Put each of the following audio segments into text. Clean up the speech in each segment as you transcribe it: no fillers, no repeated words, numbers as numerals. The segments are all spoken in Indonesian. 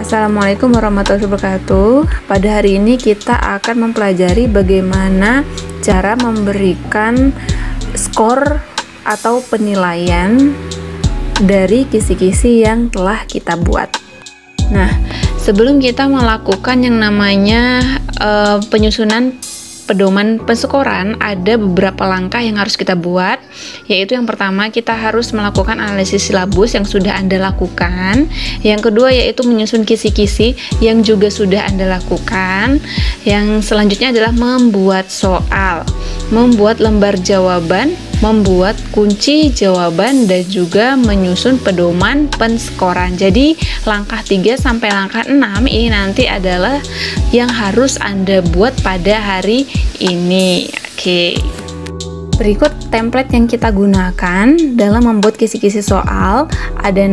Assalamualaikum warahmatullahi wabarakatuh. Pada hari ini kita akan mempelajari bagaimana cara memberikan skor atau penilaian dari kisi-kisi yang telah kita buat. Nah, sebelum kita melakukan yang namanya penyusunan pedoman penskoran, ada beberapa langkah yang harus kita buat, yaitu yang pertama kita harus melakukan analisis silabus yang sudah Anda lakukan. Yang kedua yaitu menyusun kisi-kisi yang juga sudah Anda lakukan. Yang selanjutnya adalah membuat soal, membuat lembar jawaban, membuat kunci jawaban, dan juga menyusun pedoman penskoran. Jadi langkah 3 sampai langkah 6 ini nanti adalah yang harus Anda buat pada hari ini. Oke. Berikut template yang kita gunakan dalam membuat kisi-kisi soal. Ada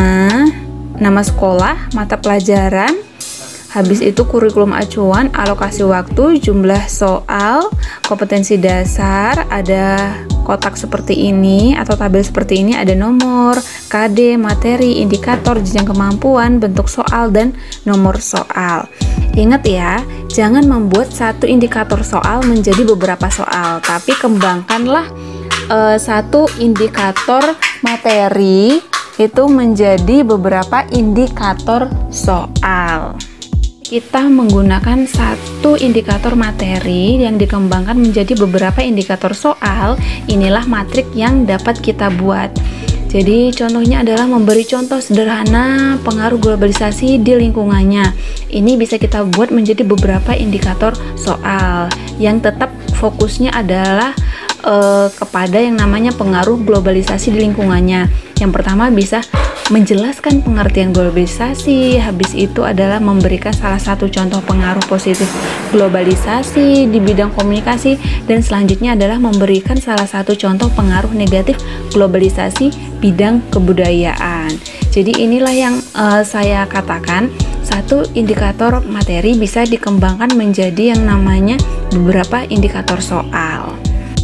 nama sekolah, mata pelajaran, habis itu kurikulum acuan, alokasi waktu, jumlah soal, kompetensi dasar, ada kotak seperti ini atau tabel seperti ini, ada nomor, KD, materi, indikator, jenjang kemampuan, bentuk soal, dan nomor soal. Ingat ya, jangan membuat satu indikator soal menjadi beberapa soal, tapi kembangkanlah satu indikator materi itu menjadi beberapa indikator soal. Kita menggunakan satu indikator materi yang dikembangkan menjadi beberapa indikator soal. Inilah matrik yang dapat kita buat. Jadi contohnya adalah memberi contoh sederhana pengaruh globalisasi di lingkungannya. Ini bisa kita buat menjadi beberapa indikator soal yang tetap fokusnya adalah kepada yang namanya pengaruh globalisasi di lingkungannya. Yang pertama bisa menjelaskan pengertian globalisasi, habis itu adalah memberikan salah satu contoh pengaruh positif globalisasi di bidang komunikasi, dan selanjutnya adalah memberikan salah satu contoh pengaruh negatif globalisasi bidang kebudayaan. Jadi inilah yang saya katakan, satu indikator materi bisa dikembangkan menjadi yang namanya beberapa indikator soal.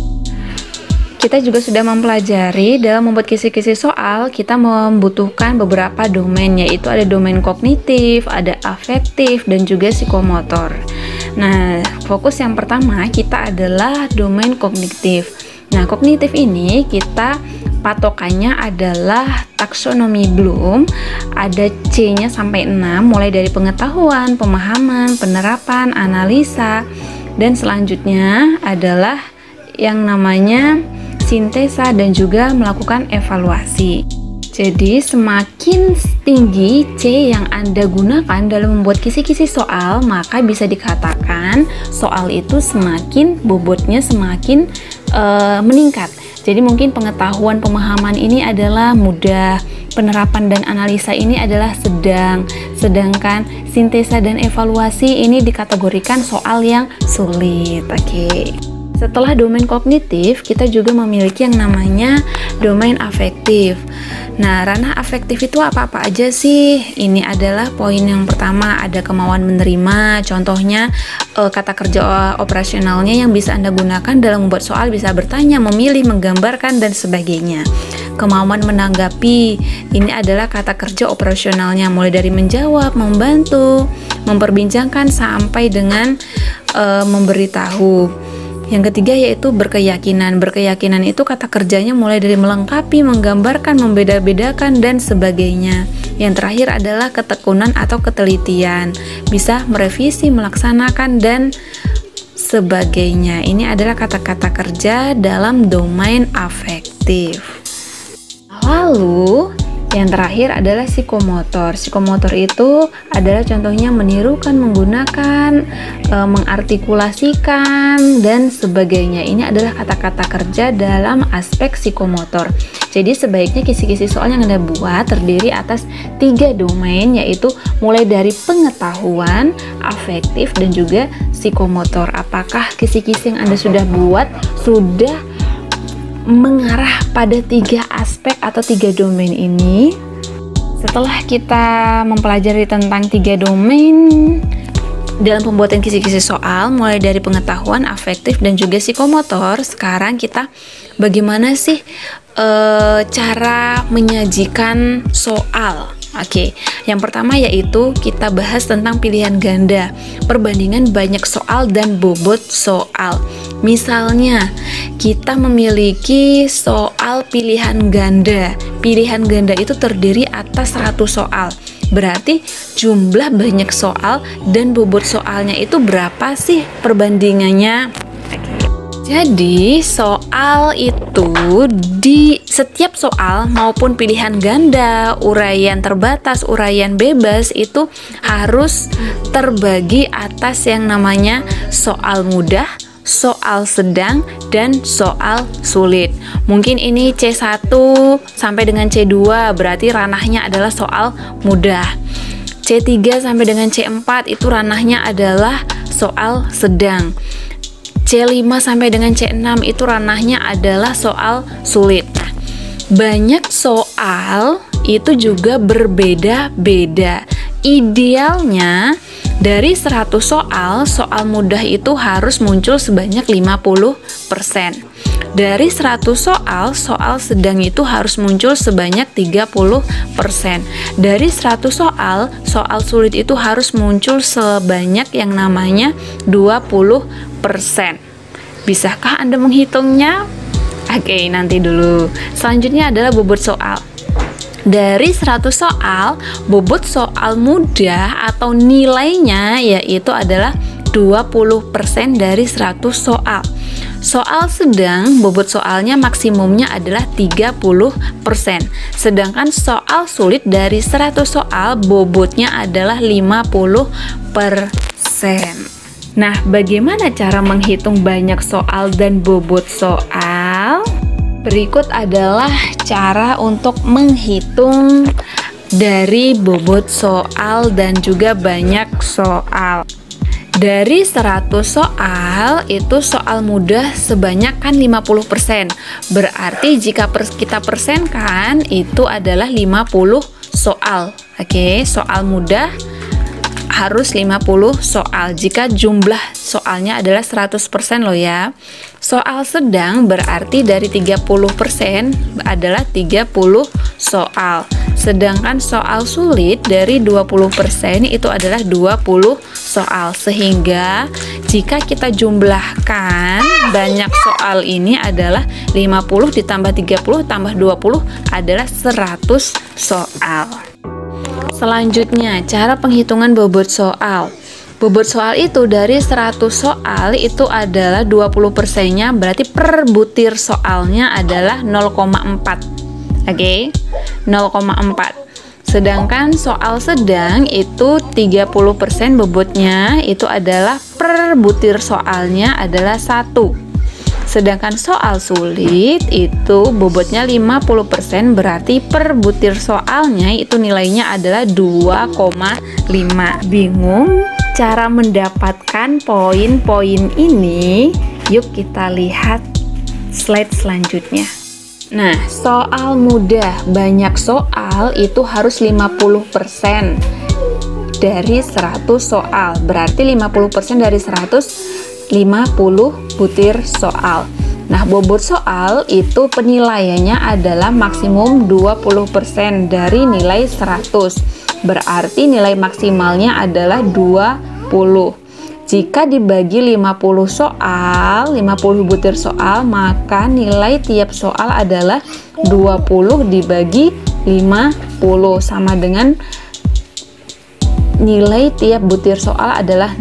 Kita juga sudah mempelajari dalam membuat kisi-kisi soal, kita membutuhkan beberapa domain, yaitu ada domain kognitif, ada afektif, dan juga psikomotor. Nah, fokus yang pertama kita adalah domain kognitif. Nah, kognitif ini kita patokannya adalah taksonomi Bloom, ada C-nya sampai 6, mulai dari pengetahuan, pemahaman, penerapan, analisa, dan selanjutnya adalah yang namanya sintesa dan juga melakukan evaluasi. Jadi semakin tinggi C yang Anda gunakan dalam membuat kisi-kisi soal, maka bisa dikatakan soal itu semakin bobotnya semakin meningkat. Jadi mungkin pengetahuan pemahaman ini adalah mudah, penerapan dan analisa ini adalah sedang, sedangkan sintesa dan evaluasi ini dikategorikan soal yang sulit. Oke. Setelah domain kognitif, kita juga memiliki yang namanya domain afektif. Nah, ranah afektif itu apa-apa aja sih? Ini adalah poin yang pertama, ada kemauan menerima. Contohnya, kata kerja operasionalnya yang bisa Anda gunakan dalam membuat soal bisa bertanya, memilih, menggambarkan, dan sebagainya. Kemauan menanggapi, ini adalah kata kerja operasionalnya, mulai dari menjawab, membantu, memperbincangkan, sampai dengan memberitahu. Yang ketiga yaitu berkeyakinan. Berkeyakinan itu kata kerjanya mulai dari melengkapi, menggambarkan, membeda-bedakan, dan sebagainya. Yang terakhir adalah ketekunan atau ketelitian, bisa merevisi, melaksanakan, dan sebagainya. Ini adalah kata-kata kerja dalam domain afektif. Lalu yang terakhir adalah psikomotor. Psikomotor itu adalah contohnya menirukan, menggunakan, mengartikulasikan, dan sebagainya. Ini adalah kata-kata kerja dalam aspek psikomotor. Jadi sebaiknya kisi-kisi soal yang Anda buat terdiri atas 3 domain, yaitu mulai dari pengetahuan, afektif, dan juga psikomotor. Apakah kisi-kisi yang Anda sudah buat sudah mengarah pada 3 aspek atau 3 domain ini? Setelah kita mempelajari tentang 3 domain dalam pembuatan kisi-kisi soal, mulai dari pengetahuan, afektif, dan juga psikomotor, sekarang kita bagaimana sih cara menyajikan soal Oke, yang pertama yaitu kita bahas tentang pilihan ganda, perbandingan banyak soal dan bobot soal. Misalnya, kita memiliki soal pilihan ganda. Pilihan ganda itu terdiri atas 100 soal. Berarti jumlah banyak soal dan bobot soalnya itu berapa sih perbandingannya? Jadi soal itu di setiap soal maupun pilihan ganda, uraian terbatas, uraian bebas itu harus terbagi atas yang namanya soal mudah, soal sedang, dan soal sulit. Mungkin ini C1 sampai dengan C2 berarti ranahnya adalah soal mudah. C3 sampai dengan C4 itu ranahnya adalah soal sedang. C5 sampai dengan C6 itu ranahnya adalah soal sulit. Nah, banyak soal itu juga berbeda-beda. Idealnya dari 100 soal, soal mudah itu harus muncul sebanyak 50%. Dari 100 soal, soal sedang itu harus muncul sebanyak 30%. Dari 100 soal, soal sulit itu harus muncul sebanyak yang namanya 20%. Bisakah Anda menghitungnya? Oke, nanti dulu. Selanjutnya adalah bobot soal. Dari 100 soal, bobot soal mudah atau nilainya yaitu adalah 20% dari 100 soal. Soal sedang, bobot soalnya maksimumnya adalah 30%. Sedangkan soal sulit dari 100 soal, bobotnya adalah 50%. Nah, bagaimana cara menghitung banyak soal dan bobot soal? Berikut adalah cara untuk menghitung dari bobot soal dan juga banyak soal. Dari 100 soal, itu soal mudah sebanyak kan 50%. Berarti jika kita persenkan, itu adalah 50 soal. Oke, soal mudah harus 50 soal jika jumlah soalnya adalah 100% loh ya. Soal sedang berarti dari 30% adalah 30 soal. Sedangkan soal sulit dari 20% itu adalah 20 soal. Sehingga jika kita jumlahkan banyak soal ini adalah 50 ditambah 30 tambah 20 adalah 100 soal. Selanjutnya, cara penghitungan bobot soal. Bobot soal itu dari 100 soal itu adalah 20%-nya, berarti per butir soalnya adalah 0,4. Oke, 0,4. Sedangkan soal sedang itu 30% bobotnya itu adalah per butir soalnya adalah 1. Sedangkan soal sulit itu bobotnya 50%, berarti per butir soalnya itu nilainya adalah 2,5. Bingung cara mendapatkan poin-poin ini? Yuk kita lihat slide selanjutnya. Nah, soal mudah banyak soal itu harus 50% dari 100 soal. Berarti 50% dari 100 50 butir soal. Nah, bobot soal itu penilaiannya adalah maksimum 20% dari nilai 100. Berarti nilai maksimalnya adalah 20. Jika dibagi 50 soal, 50 butir soal, maka nilai tiap soal adalah 20 dibagi 50 sama dengan nilai tiap butir soal adalah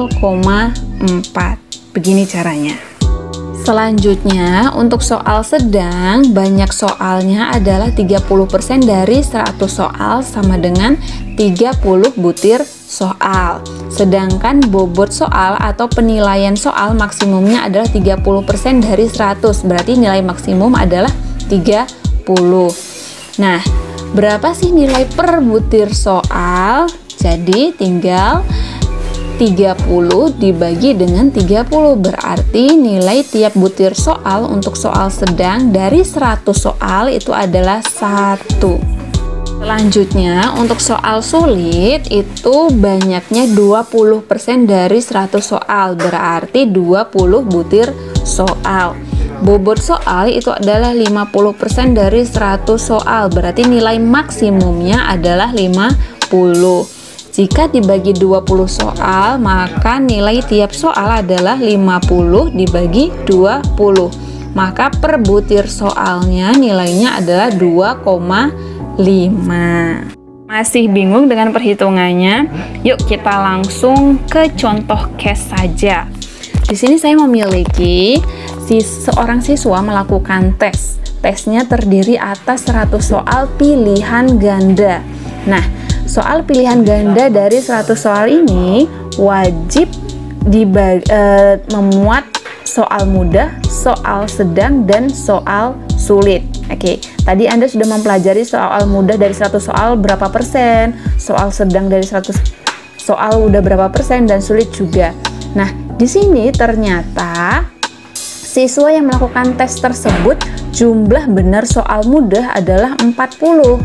0,4. Begini caranya. Selanjutnya, untuk soal sedang, banyak soalnya adalah 30% dari 100 soal sama dengan 30 butir soal. Sedangkan bobot soal atau penilaian soal maksimumnya adalah 30% dari 100. Berarti nilai maksimum adalah 30. Nah, berapa sih nilai per butir soal? Jadi tinggal 30 dibagi dengan 30, berarti nilai tiap butir soal untuk soal sedang dari 100 soal itu adalah 1. Selanjutnya, untuk soal sulit itu banyaknya 20% dari 100 soal, berarti 20 butir soal. bobot soal itu adalah 50% dari 100 soal, berarti nilai maksimumnya adalah 50. Jika dibagi 20 soal, maka nilai tiap soal adalah 50 dibagi 20. Maka per butir soalnya nilainya adalah 2,5. Masih bingung dengan perhitungannya? Yuk kita langsung ke contoh case saja. Di sini saya memiliki seorang siswa melakukan tes. Tesnya terdiri atas 100 soal pilihan ganda. Nah, soal pilihan ganda dari 100 soal ini wajib memuat soal mudah, soal sedang, dan soal sulit. Oke, tadi Anda sudah mempelajari soal mudah dari 100 soal berapa persen, soal sedang dari 100 soal udah berapa persen, dan sulit juga. Nah, di sini ternyata siswa yang melakukan tes tersebut jumlah benar soal mudah adalah 40.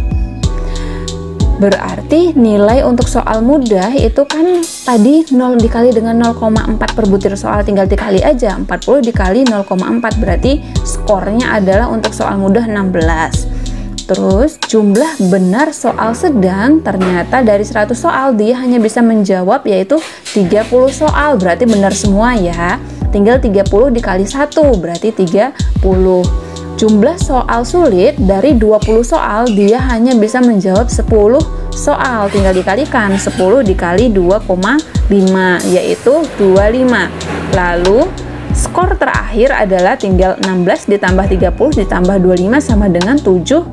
Berarti nilai untuk soal mudah itu kan tadi 0 dikali dengan 0,4 per butir soal, tinggal dikali aja, 40 dikali 0,4, berarti skornya adalah untuk soal mudah 16. Terus jumlah benar soal sedang ternyata dari 100 soal dia hanya bisa menjawab yaitu 30 soal, berarti benar semua ya. Tinggal 30 dikali 1 berarti 30. Jumlah soal sulit dari 20 soal dia hanya bisa menjawab 10 soal, tinggal dikalikan 10 dikali 2,5 yaitu 25. Lalu skor terakhir adalah tinggal 16 ditambah 30 ditambah 25 sama dengan 71.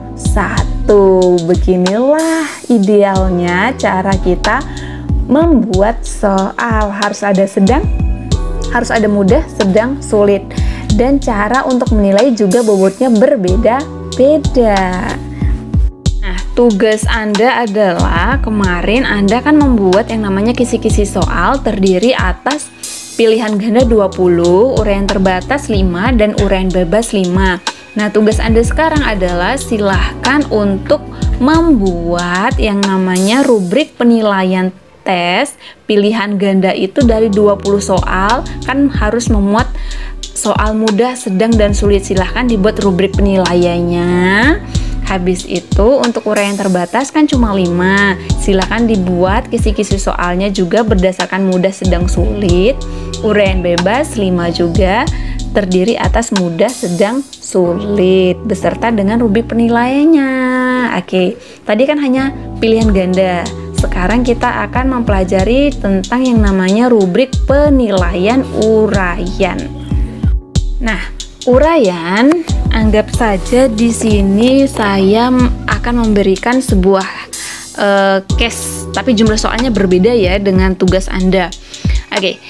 Beginilah idealnya cara kita membuat soal. Harus ada sedang, harus ada mudah, sedang, sulit. Dan cara untuk menilai juga bobotnya berbeda-beda. Nah, tugas Anda adalah kemarin Anda kan membuat yang namanya kisi-kisi soal terdiri atas pilihan ganda 20, uraian terbatas 5, dan uraian bebas 5. Nah, tugas Anda sekarang adalah silahkan untuk membuat yang namanya rubrik penilaian tes pilihan ganda itu dari 20 soal, kan harus memuat soal mudah, sedang, dan sulit. Silahkan dibuat rubrik penilaiannya. Habis itu untuk uraian terbatas kan cuma 5. Silahkan dibuat kisi-kisi soalnya juga berdasarkan mudah, sedang, sulit. Uraian bebas 5 juga terdiri atas mudah, sedang, sulit beserta dengan rubrik penilaiannya. Oke, tadi kan hanya pilihan ganda. Sekarang kita akan mempelajari tentang yang namanya rubrik penilaian uraian. Nah, uraian, anggap saja di sini saya akan memberikan sebuah case, tapi jumlah soalnya berbeda ya dengan tugas Anda. Oke,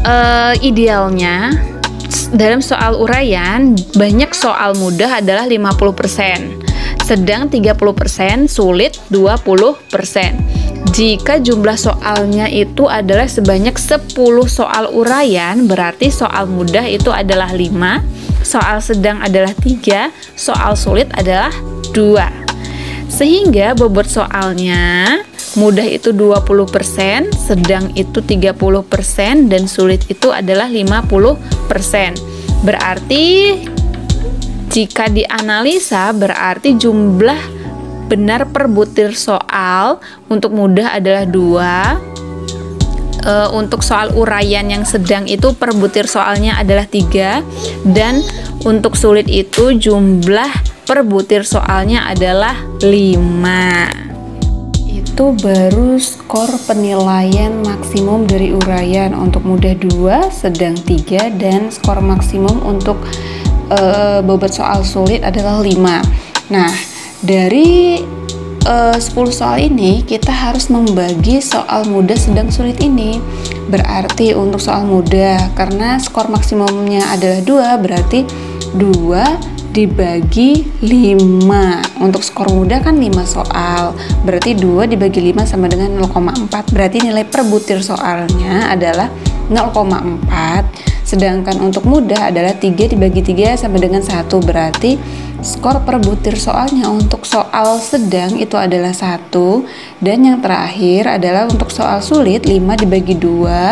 idealnya dalam soal uraian banyak soal mudah adalah 50%, sedang 30%, sulit 20%. Jika jumlah soalnya itu adalah sebanyak 10 soal uraian, berarti soal mudah itu adalah 5, soal sedang adalah 3, soal sulit adalah 2. Sehingga bobot soalnya mudah itu 20%, sedang itu 30%, dan sulit itu adalah 50%. Berarti jika dianalisa berarti jumlah benar per butir soal untuk mudah adalah 2, untuk soal uraian yang sedang itu per butir soalnya adalah 3, dan untuk sulit itu jumlah per butir soalnya adalah 5. Itu baru skor penilaian maksimum dari uraian. Untuk mudah 2, sedang 3, dan skor maksimum untuk bobot soal sulit adalah 5. Nah, dari 10 soal ini kita harus membagi soal mudah, sedang, sulit ini. Berarti untuk soal mudah, karena skor maksimumnya adalah 2, berarti 2 dibagi 5. Untuk skor mudah kan 5 soal, berarti 2 dibagi 5 sama dengan 0,4. Berarti nilai per butir soalnya adalah 0,4. Sedangkan untuk mudah adalah 3 dibagi 3 sama dengan 1, berarti skor per butir soalnya untuk soal sedang itu adalah 1. Dan yang terakhir adalah untuk soal sulit, 5 dibagi 2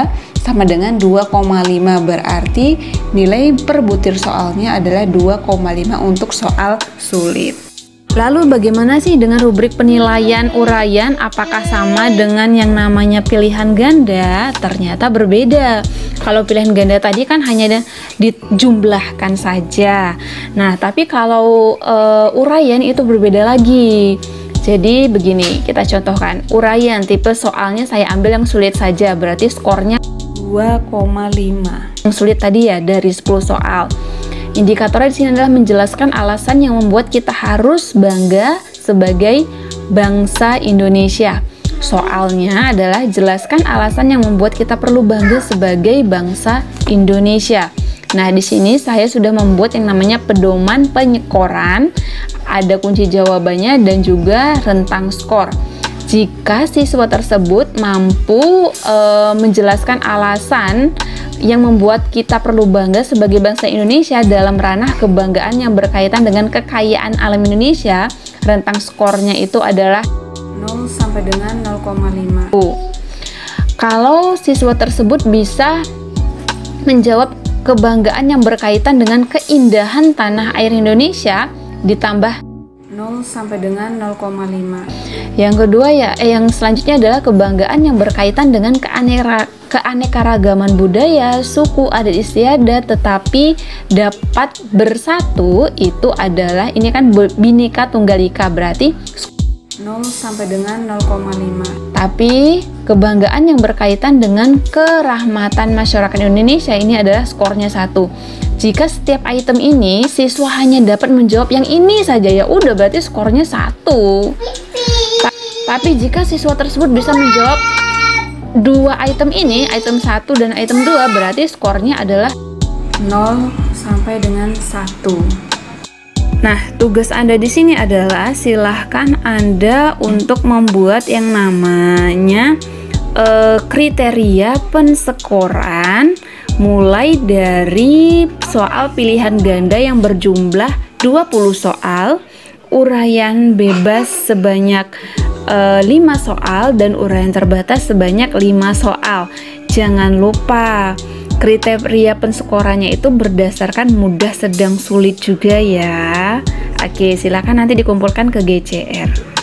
sama dengan 2,5, berarti nilai per butir soalnya adalah 2,5 untuk soal sulit. Lalu bagaimana sih dengan rubrik penilaian uraian? Apakah sama dengan yang namanya pilihan ganda? Ternyata berbeda. Kalau pilihan ganda tadi kan hanya dijumlahkan saja. Nah, tapi kalau uraian itu berbeda lagi. Jadi begini, kita contohkan. Uraian tipe soalnya saya ambil yang sulit saja, berarti skornya 2,5. Yang sulit tadi ya dari 10 soal. Indikatornya di sini adalah menjelaskan alasan yang membuat kita harus bangga sebagai bangsa Indonesia. Soalnya adalah jelaskan alasan yang membuat kita perlu bangga sebagai bangsa Indonesia. Nah, di sini saya sudah membuat yang namanya pedoman penyekoran, ada kunci jawabannya dan juga rentang skor. Jika siswa tersebut mampu menjelaskan alasan yang membuat kita perlu bangga sebagai bangsa Indonesia dalam ranah kebanggaan yang berkaitan dengan kekayaan alam Indonesia, rentang skornya itu adalah 0 sampai dengan 0,5. Kalau siswa tersebut bisa menjawab kebanggaan yang berkaitan dengan keindahan tanah air Indonesia, ditambah 0 sampai dengan 0,5. Yang kedua yang selanjutnya adalah kebanggaan yang berkaitan dengan keanekaragaman budaya, suku, adat istiadat, tetapi dapat bersatu, itu adalah, ini kan Bhinneka Tunggal Ika, berarti 0 sampai dengan 0,5. Tapi kebanggaan yang berkaitan dengan kerahmatan masyarakat Indonesia, ini adalah skornya 1. Jika setiap item ini siswa hanya dapat menjawab yang ini saja, ya udah berarti skornya 1. Tapi jika siswa tersebut bisa menjawab 2 item ini, item 1 dan item 2, berarti skornya adalah 0 sampai dengan 1. Nah, tugas Anda di sini adalah silahkan Anda untuk membuat yang namanya kriteria pensekoran, mulai dari soal pilihan ganda yang berjumlah 20 soal, uraian bebas sebanyak 5 soal, dan uraian terbatas sebanyak 5 soal. Jangan lupa kriteria pensekorannya itu berdasarkan mudah, sedang, sulit juga ya. Oke, silakan nanti dikumpulkan ke GCR.